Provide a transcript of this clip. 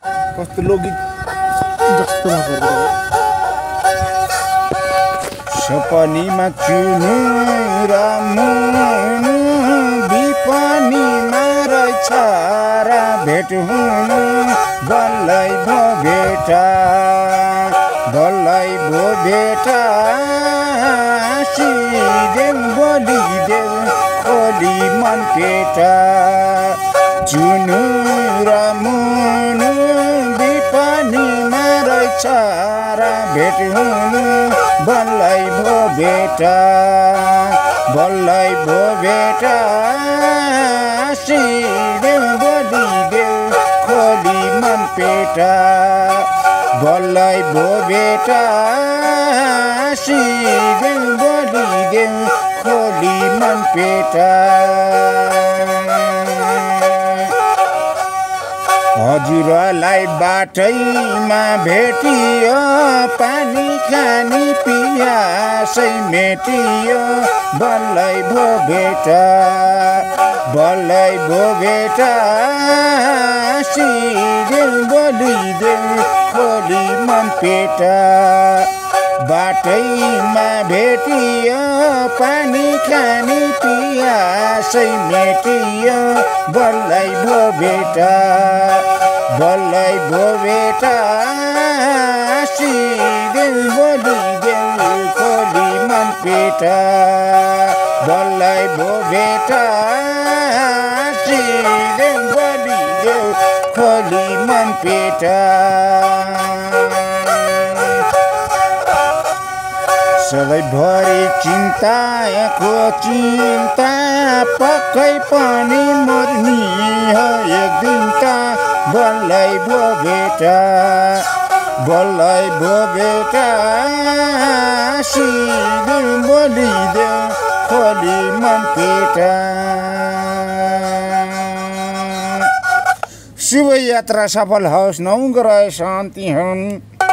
कस्तो लोकगीत जस्तो भएको सपनीमा चुनु र मुनु विपनीमा रहेछ र भेट हुनु बल्लै भो भेटा सिदेऊ बोलिदेऊ खोली मन पेटा चुनु र मुनु विपनीमा रहेछ र भेट हुनु बल्लै भो भेटा सिदेऊ बोलिदेऊ खोली मन पेटा बल्लै भो भेटा सिदेऊ बोलिदेऊ खोली मन पेटा हजुरलाई बाटैमा भेटियो पानी खानी पियासै मेटियो बल्लै भो भेटा सिदेऊ बोलिदेऊ खोली मन पेटा बाटैमा भेटियो पानी खानी पियासै मेटियो बल्लै भो भेटा सिदेऊ बोलिदेऊ खोली मन पेटा बल्लै भो भेटा सिदेऊ बोलिदेऊ खोली मन पेटा सधैँभरि चिन्ताको चिन्ता पक्कै पनि मर्नी हो एक दिन त बल्लै भो भेटा सिदेऊ बोलिदेऊ खोली मन पेटा शुभ यात्रा सफल होस् नौ ग्रह शान्ति हुन्।